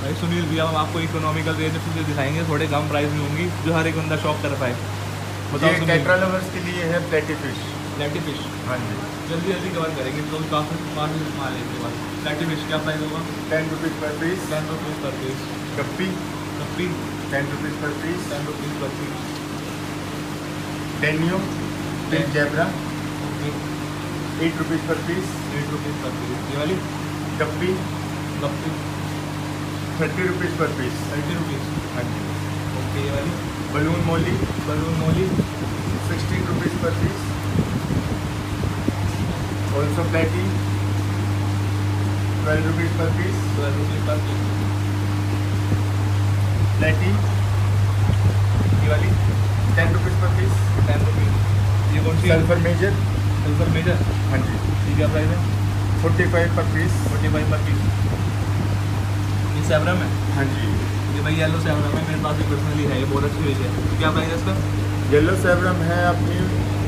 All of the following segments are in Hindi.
भाई सुनील भैया, हम आपको इकोनॉमिकल रेंज से दिखाएंगे, थोड़े कम प्राइस में होंगी जो हर एक बंदा शॉप कर पाए। बताओ ये टेट्रा लवर्स के लिए है प्लेटी फिश। प्लेटी फिश, हाँ जी, जल्दी जल्दी कवर करेंगे तो काफ़ी माल है इनके पास। प्लेटी फिश क्या प्राइस होगा? 10 rupees per piece. 10 rupees per piece. Guppy guppy 10 rupees per piece. 10 rupees per piece. Danio ten zebra 8 rupees per piece. 8 rupees per piece. ये वाली guppy guppy 30 rupees per piece. 30 rupees. हाँ जी। ओके, ये वाली balloon molly balloon molly 16 rupees per piece. Also platy 12 rupees per piece. 12 rupees per piece. प्लेटी ये वाली 10 रुपीज़ पर पीस। 10 रुपीज़। ये कौन सी? Sulphur major. सल्फर मेजर, हाँ जी, ये क्या प्राइस है? 45 पर पीस। 45 पर पीस। ये सैवरम है। हाँ जी। ये भाई येलो सैवरम है, मेरे पास भी पर्सनली है, ये बहुत अच्छी फिश है। क्या प्राइस है इसका? येलो सैवरम है अपनी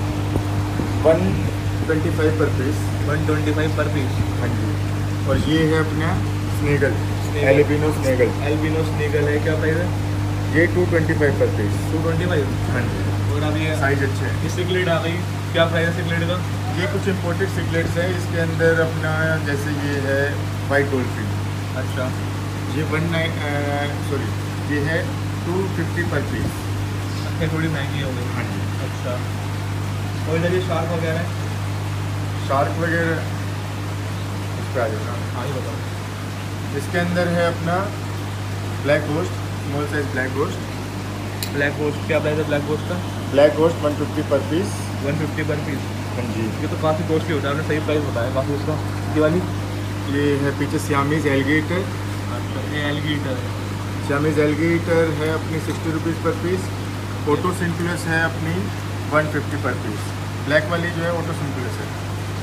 125 पर पीस। 125 पर पीस। हाँ जी। और ये है अपना स्नेगल, एल्बिनो स्नेगल। एल्बिनो स्नेगल है, क्या प्राइस है? ये 225 पर पीस। 225। हाँ जी। और अब ये साइज अच्छे है। ये सिकलेट आ गई, क्या प्राइस है सिकलेट का? ये कुछ इम्पोर्टेड सिगलेट्स है, इसके अंदर अपना जैसे ये है वाइट डॉल्फिन। अच्छा, ये ये है 250 पर पीस। अच्छा, थोड़ी महंगी हो गई। हाँ जी। अच्छा, और इधर ये शार्क वगैरह है? शार्क वगैरह इस पर आ जाना। हाँ, ये बताओ। इसके अंदर है अपना black ghost, small size black ghost. Black ghost, क्या प्राइस है ब्लैक गोस्ट का? Black ghost 150 per piece. 150 per piece. हाँ जी। ये तो काफ़ी कॉस्टली होता है, आपने सही प्राइस बताया काफ़ी उसका। ये वाली ये है पीछे सियामीज एलगेटर। अच्छा, ये एलगेटर है। सियामीज एलगेटर है अपनी 60 रुपीज़ पर पीस। ऑटो सिंकुलस है अपनी 150 पर पीस। ब्लैक वाली जो है ऑटो सिंकुलस है।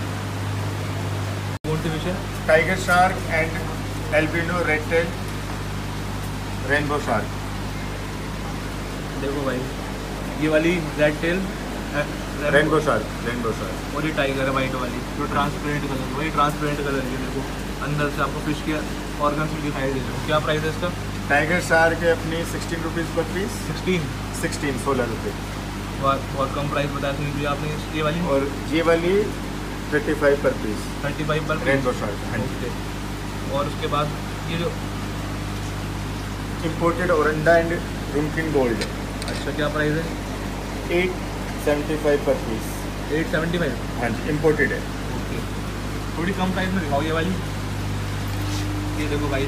कौन सी फिश है? Tiger shark and albino red tail rainbow shark. देखो भाई, ये वाली रेड टेल रेनबो शार्क। और ये टाइगर है वाइट वाली, जो ट्रांसपेरेंट कलर, वही ट्रांसपेरेंट कलर की। देखो अंदर से आपको फिश के ऑर्गन्स भी दिखाई दे रहे हो। क्या प्राइस है इसका? टाइगर शार्क है अपनी 16 रुपीज़ पर पीस। 16 रुपये। बहुत कम प्राइस बताया सुनील जी आपने। ये वाली और ये वाली 35 पर पीस। 35 पर रेनबो शार्क। हाँ जी। ओके। और उसके बाद ये जो इम्पोर्टेड ओरंडा एंड रुमकिन गोल्ड। अच्छा, क्या प्राइस है? 875 पर पीस। 875। हाँ जी, इम्पोर्टेड है। ओके, थोड़ी कम प्राइस में दिखाओ ये वाली। ये देखो भाई,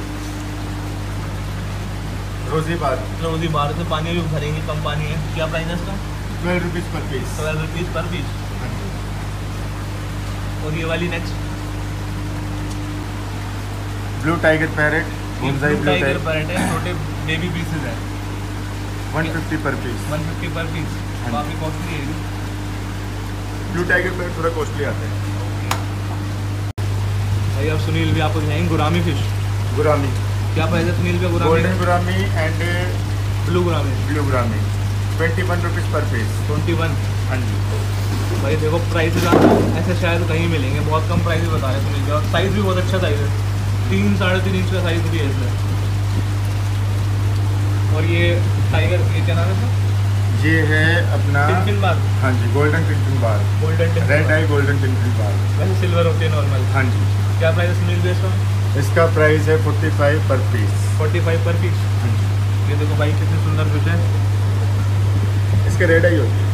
रोजी बार से पानी भी भरेंगे, कम पानी है। क्या प्राइस है इसका? 12 rupees per piece. 12 rupees per piece. हाँ जी। और ये वाली next blue tiger parrot, bonsai blue tiger tiger parrot है, छोटे बेबी पीसेज है। 150 पर पीस। 150 per piece. हाँ। काफ़ी कॉस्टली है ये। ब्लू टाइगर पैरेट थोड़ा कॉस्टली आता है। भाई अब सुनील भी आपको दिखाएंगे गुरामी फिश। गुरामी, क्या प्राइस है सुनील का gourami? Golden gourami and blue gourami. Blue gourami 21 rupees per piece. 21। हाँ जी। भाई देखो प्राइस ऐसे शायद कहीं मिलेंगे, बहुत कम प्राइस बता रहे हैं सुनील जी। और साइज़ भी बहुत अच्छा साइज़ है, 3 साढ़े 3 इंच का साइज़ भी है इसमें। और ये टाइगर, ये क्या नाम है इसका? ये है अपना टिनफिन बार। हाँ जी, गोल्डन टिनफिन bar. Golden red eye golden टिनफिन बार। वैसे सिल्वर होती है नॉर्मल। हाँ जी। क्या प्राइस है सुनील जी इसका? इसका प्राइस है 45 पर पीस। 45 पर पीस। हाँ जी। ये देखो भाई कितनी सुंदर फिश है। इसके रेड आई होती है।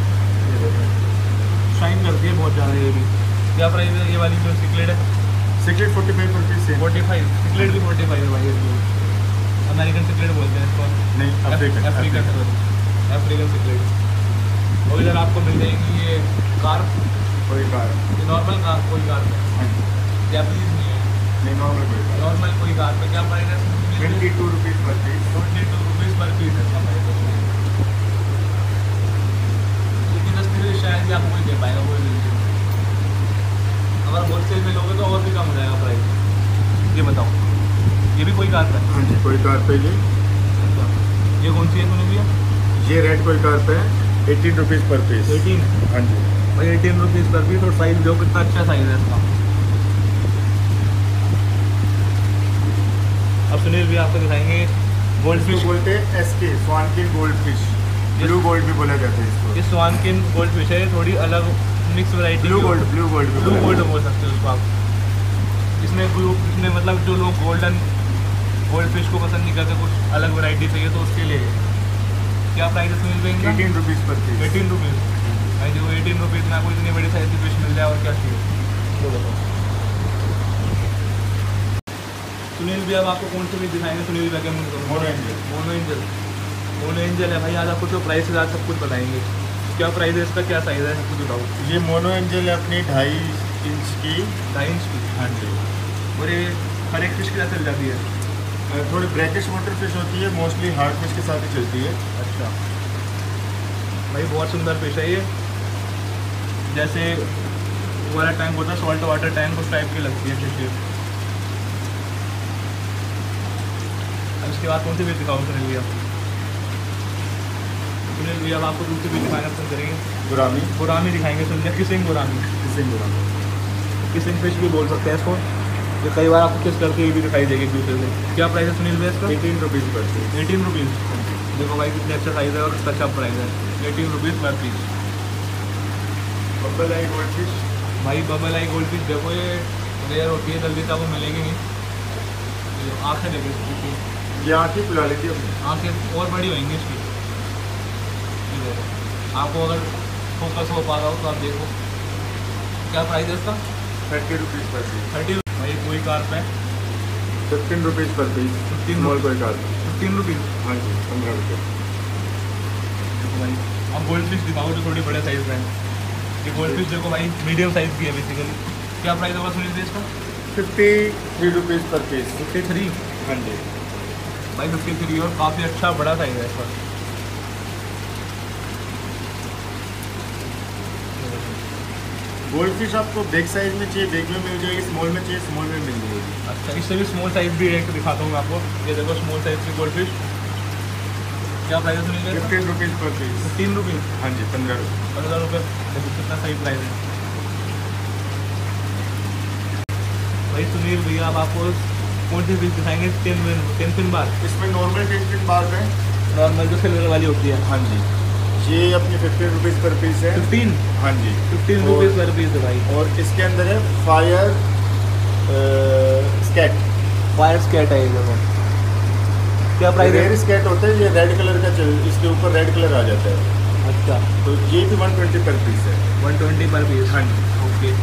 शाइन करती है बहुत ज़्यादा ये भी। क्या प्राइस है ये वाली जो सिकलेट है? सिगरेट 45 पर पीस है। 45। सिकलेट भी 45 है भाई। ये अमेरिकन सिकलेट बोलते हैं इसको। नहीं, अफ्रीकन सिकलेट। और इधर आपको मिल जाएगी ये कार्प। कोई कार। ये नॉर्मल कार्प, कोई कार्प है, हाँ जी। जैपनीज नहीं है, नहीं, नॉर्मल कोई कार। नॉर्मल कोई कार्प है। क्या प्राइस है? 22 rupees per piece. 22 rupees per piece है इसका प्राइस। लेकिन 10 पीस शायद ही आपको कोई दे पाएगा, कोई नहीं। अगर होलसेल में लोगे तो और भी कम हो जाएगा प्राइस। ये बताओ, ये भी कोई कार्प है? हाँ जी, कोई कार पे ये। ये कौन सी है सुनील भैया? ये रेड कोई कार पे है, 18 रुपीज़ पर पीस। 18। हाँ जी। भाई 18 रुपीज़ पर पीस। और साइज़ जो कितना अच्छा साइज़ है इसका। अब सुनील भी आपको दिखाएंगे गोल्ड फिश। बोलते हैं एसके, स्वानकिन गोल्ड फिश, ब्लू गोल्ड भी बोला जाता है इसको। ये स्वानकिन गोल्ड फिश है, थोड़ी अलग mix variety. Blue gold blue gold बोल सकते हो उसको आप। इसमें मतलब जो लोग गोल्ड फिश को पसंद नहीं करते, कुछ अलग वैरायटी चाहिए तो उसके लिए। क्या प्राइस है सुनील भाई? 18 रुपीज़ पर पीस। 18 रुपीज़ भाई जो 18 रुपीज़ में आपको इतनी बड़ी साइज की फिश मिल जाए और क्या चाहिए। तो बताओ सुनील भी अब आपको कौन सी फिश दिखाएंगे? सुनील भाई क्या मोनो एंजल है भाई। आज आपको तो प्राइस के साथ सब कुछ बताएंगे। क्या प्राइस है इसका, क्या साइज़ है, सब कुछ बताओ। ये मोनो एंजल है अपनी 2.5 इंच की। 2.5 इंच की? हाँ जी। और ये हर एक फिश के साथ चल जाती है? थोड़ी ब्रैकिश वाटर फिश होती है, मोस्टली हार्ड फिश के साथ ही चलती है। अच्छा भाई बहुत सुंदर फिश है ये। जैसे वो वाला टैंक होता है सॉल्ट वाटर टैंक, उस टाइप की लगती है फिश। अब इसके बाद कौन सी फिश दिखाऊँ सुनील भैया? सुनील भैया अब आपको दूसरी फिश दिखाना पसंद करेंगे? गुरामी दिखाएंगे सुनील भैया। किसिंग फिश भी बोल सकते हैं इसको। ये कई बार आपको किस करके भी दिखाई देगी एक दूसरे से। क्या प्राइस है सुनील भैया इसका? 18 रुपीज़ पर पीस। 18 रुपीज़। देखो भाई कितने अच्छा साइज़ है और अच्छा प्राइस है। 18 rupees per piece. Bubble eye gold fish भाई बबल आई गोल्ड फिश देखो, ये रेयर होती है, जल्दी से आपको मिलेंगे नहीं। आँखें देखो इसकी, ये आँखें फुला लेती है अपनी। आँखें और बड़ी होंगी इसकी। आपको अगर फोकस हो पा रहा हो तो आप देखो। क्या प्राइस है इसका? 30 रुपीज़ पर पीस। 30 भाई कोई कार्प है 15 rupees per piece. 15 small koi carp. 15 rupees. हाँ जी, 15 रुपये। देखो भाई अब गोल्ड फिश दिखाओ जो थोड़ी बड़े साइज़ का है। ये गोल्ड फिश देखो भाई मीडियम साइज़ की है बेसिकली। क्या प्राइस होगा सुनील जी इसका? 53 रुपीज़ पर पीस। 53 हाँ जी भाई 53 और काफ़ी अच्छा बड़ा साइज़ है इसका। गोल्ड फिश आपको बिग साइज में चाहिए, बिग में मिल जाएगी। स्मॉल में चाहिए, स्मॉल में मिल जाएगी। अच्छा इससे भी स्मॉल साइज़ भी एक दिखाता हूँ मैं आपको। ये देखो स्मॉल साइज़ की गोल्ड फिश। क्या प्राइस है Sunil? 15 rupees per piece. 15 rupees. हाँ जी, 15 रुपये। 15 रुपये। देखो कितना सही प्राइस है भाई। सुनील भैया अब आपको कौन सी फिश दिखाएंगे? 10 पिन बार। इसमें नॉर्मल 10 पिन बार है, नॉर्मल जो सिल्वर वाली होती है। हाँ जी। ये अपनी 15 रुपीज़ पर पीस है। 15? हाँ जी, 15 रुपीज़ पर पीस है भाई। और इसके अंदर है फायर स्कैट। फायर स्कैट है ये देखो। क्या प्राइस है? रेयर स्कैट होता है, ये रेड कलर का इसके ऊपर रेड कलर आ जाता है। अच्छा तो ये भी 120 पर पीस है। 120 पर पीस? हाँ जी। ओके।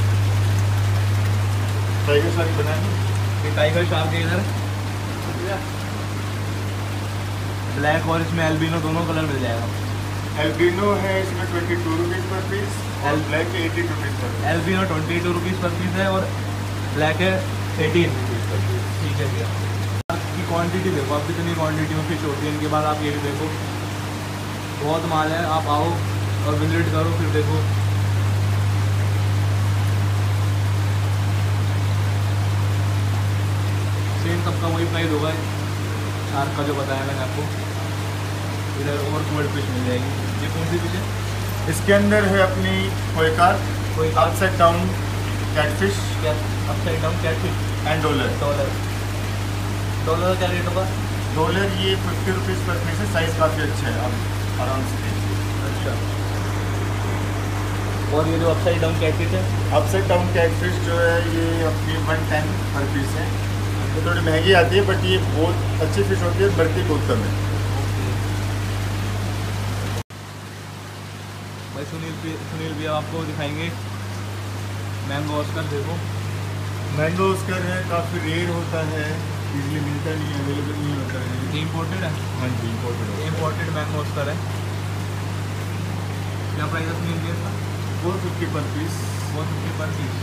टाइगर शार्क बनाए ये टाइगर शार्क है इधर ब्लैक और इसमें एल्बिनो दोनों कलर मिल जाएगा। एल्बिनो है इसमें 22 रुपीज़ पर पीस, और black 18 rupees per piece. Albino 22 rupees per piece है और ब्लैक है 18 रुपीज़ पर पीस। ठीक है भैया। की क्वांटिटी देखो आप, कितनी क्वांटिटी में फिश होती है। इनके बाद आप ये भी देखो, बहुत माल है। आप आओ और विजिट करो, फिर देखो। सेम सबका वही प्राइस होगा शार्क का जो बताया मैंने आपको। इधर और गोल्ड फिश मिल जाएगी। ये कौन सी फिश है? इसके अंदर है अपनी कोई upside down catfish, upside down catfish and dollar का क्या रेट होगा? डॉलर ये 50 रुपीज़ पर पीस है। साइज़ काफ़ी अच्छा है, आप आराम से देखिए। अच्छा। और ये जो अपसाइड डाउन कैटफिश है? अपसाइड डाउन कैटफिश जो है ये अपनी 110 पर पीस है। ये थोड़ी महंगी आती है, बट ये बहुत अच्छी फिश होती है, बढ़ती बहुत कम है। भाई सुनील भी आपको दिखाएंगे मैंगो ऑस्कर। देखो मैंगो ऑस्कर है, काफ़ी रेयर होता है, इजीली मिलता नहीं है, अवेलेबल नहीं होता है। ये इम्पोर्टेड है? हाँ जी, इम्पोर्टेड मैंगो ऑस्कर है। क्या प्राइस है सुनील जी इसका? 450 पर पीस। 450 पर पीस।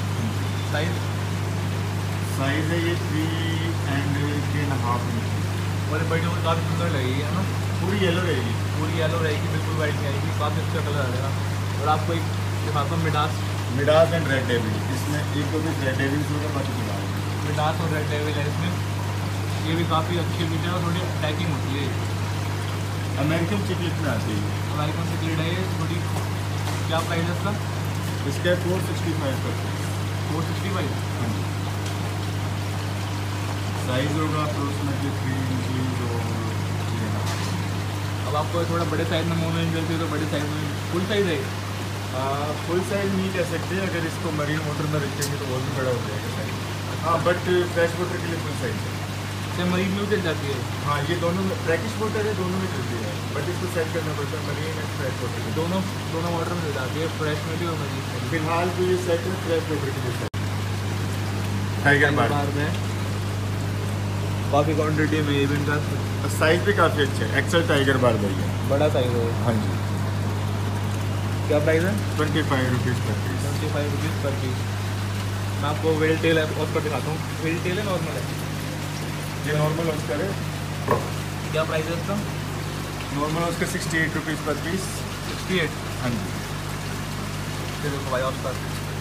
साइज़ है ये 3 and 3.5 इंच। और बड़ी और काफ़ी सुंदर लगेगी है ना? पूरी येलो रहेगी। पूरी येलो रहेगी, बिल्कुल वाइट नहीं आएगी। काफ़ी अच्छा कलर आ जाएगा। और आपको एक दिखाता हूँ मिडास एंड रेड डेविल। इसमें एक तो भी रेड डेविल होगा, बाकी मिडास और रेड डेविल है इसमें। ये भी काफ़ी अच्छी फिश है और थोड़ी अटैकिंग होती है। अमेरिकन चिकलेट में आती है। अमेरिकन चिकलेट है ये थोड़ी। क्या प्राइस है इसका? इसका 465 पर पीस। 465। साइज़ होगा अप्रोक्सीमेटली 3 इंचीज और ये ना। अब आपको थोड़ा बड़े साइज़ में मूवमेंट चलती है तो बड़े साइज़ में फुल साइज़ है। फुल साइज़ नहीं कह सकते, अगर इसको मरीन वाटर में रखेंगे तो और भी बड़ा हो जाएगा साइज़। हाँ, बट फ्रेश वाटर के लिए फुल साइज़ है। अच्छा, मरीन में भी चल जाती है। हाँ, ये दोनों में ब्रैकिश वाटर है, दोनों में चलती है, बट इसको सेट करना पड़ता है मरीन एंड फ्रेश वाटर में। दोनों वाटर में चल जाती है, फ्रेश में भी और मरीन में भी। फिलहाल तो ये सेट है फ्रेश वाटर के लिए। टाइगर बार में काफ़ी क्वान्टिटी में, इवन का साइज़ भी काफ़ी अच्छा है। एक्सेल टाइगर बार भैया, बड़ा साइज़ है। हाँ जी। क्या प्राइस है? 25 rupees per piece. 25 rupees per piece. मैं आपको वेल टेल ऑस्कर दिखाता हूँ। वेल टेल है नॉर्मल है? ये नॉर्मल ऑस्कर है। क्या प्राइस है इसका? Normal oscar 68 rupees per piece. 68? हाँ जी। ये देखो भाई ऑस्कर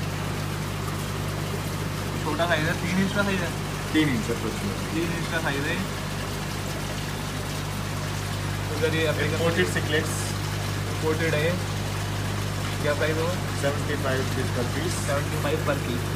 छोटा साइज़ है, 3 इंच का साइज़ है। 3 इंच अप्रोक्सीमेटली। 3 इंच का साइज़ है। उधर ये इम्पोर्टेड सिकलेट्स इम्पोर्टेड है। क्या प्राइस होगा? 75 रुपीज़ पर पीस। 75 पर पीस।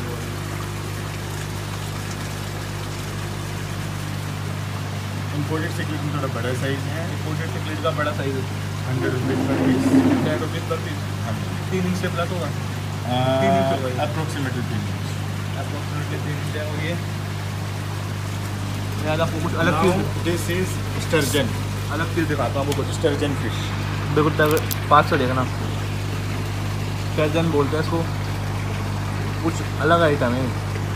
इम्पोर्टेड सिकलेट में थोड़ा बड़ा साइज़ है। इम्पोर्टेड सिकलेट का बड़ा साइज़ है। 100 rupees per piece. 10 rupees per piece. हाँ जी। 3 इंच से प्लस होगा। 3 इंच होगा ये। Approximately 3 inch. अप्रोक्सीमेटली 3 इंच है। और ये मैं आपको कुछ अलग चीज़ दिस इज स्टर्जन। अलग चीज़ दिखाता हूँ आपको कुछ। Sturgeon fish. देखो पास से देखना, स्टर्जन बोलते हैं इसको। कुछ अलग आइटम है।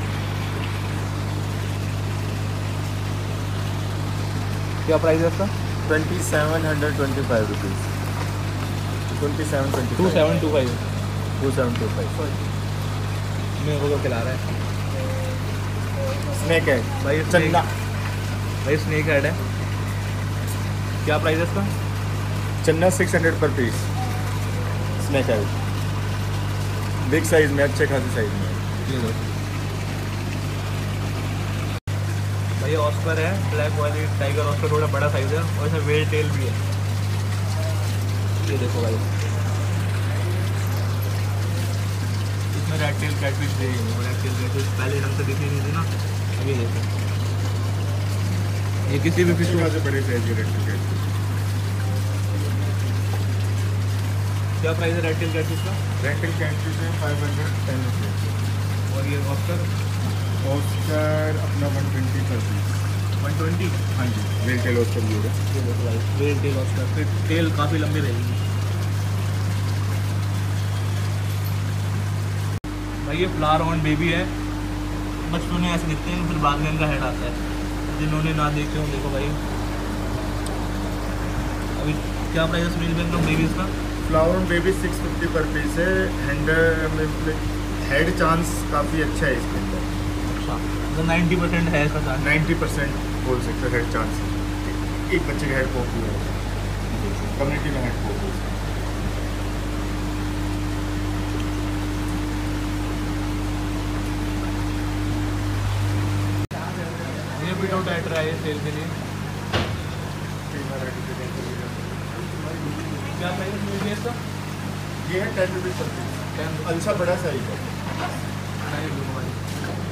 क्या प्राइस है इसका? 2725 रुपीज़। 2725। 2725। 2725। मेरे को तो खिला रहा है स्नेक है भाई। चंदा। भाई स्नेक हेड है। क्या प्राइस है इसका? चन्ना 600 पर पीस। स्नेक है बिग साइज में, अच्छे खासे साइज में। ये लो भाई, ऑस्कर है ब्लैक वाली टाइगर ऑस्कर, थोड़ा बड़ा साइज है और इसमें वेल टेल भी है। ये देखो भाई, इसमें रेड टेल कैटफिश दे रही है। रेड टेल कैटफिश पहले ढंग से दिखी नहीं थी ना। अब ये देखो, ये किसी भी फिश अच्छे खासे बड़े साइज के रेड टेल। क्या प्राइस है रेड टेल कैटफिश का? रेड टेल कैटफिश है 510 रुपीज़। और ये ऑस्कर? ऑस्कर अपना 120 पर पीस। 120? हाँ जी, रेड टेल ऑस्कर भी होगा। ये देखो भाई, वेल टेल ऑस्कर। फिर टेल काफ़ी लंबी रहेगी भाई। ये फ्लावर ऑन बेबी है। बचपन में ऐसे दिखते हैं, फिर बाद में इनका हेड आता है। जिन्होंने ना देखे हो देखो भाई। अभी क्या प्राइस है सुनील बैंक का बेबीज़ का? फ्लावर बेबी 650 पर पीस है। हेड चांस काफ़ी अच्छा है इसके अंदर। अच्छा, मतलब 90% है इसका चांस। 90% बोल सकते हैं हेड चांस। एक बच्चे का हेड पॉप हुआ है, कम्युनिटी में हेड पॉप हुआ है। ये भी डाउट एट रहा है सेल के लिए। क्या प्राइस है इसका? ये है 10 रुपीज़ पर पीस। अच्छा बड़ा साइज है। नहीं भाई,